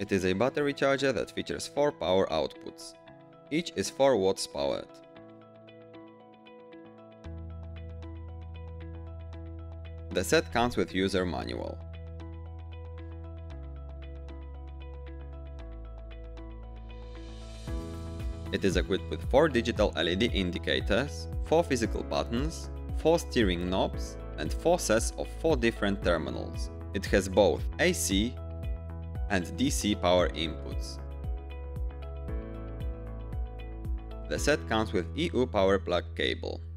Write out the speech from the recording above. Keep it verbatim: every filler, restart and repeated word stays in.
It is a battery charger that features four power outputs. Each is four watts powered. The set comes with user manual. It is equipped with four digital L E D indicators, four physical buttons, four steering knobs, and four sets of four different terminals. It has both A C and D C power inputs. The set comes with E U power plug cable.